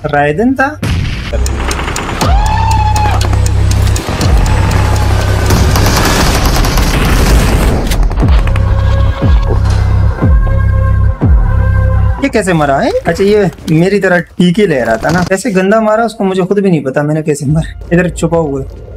रायदन था। ये कैसे मरा है? अच्छा ये मेरी तरह टीके ले रहा था ना, कैसे गंदा मारा उसको मुझे खुद भी नहीं पता मैंने कैसे मारा। इधर छुपा हुआ है।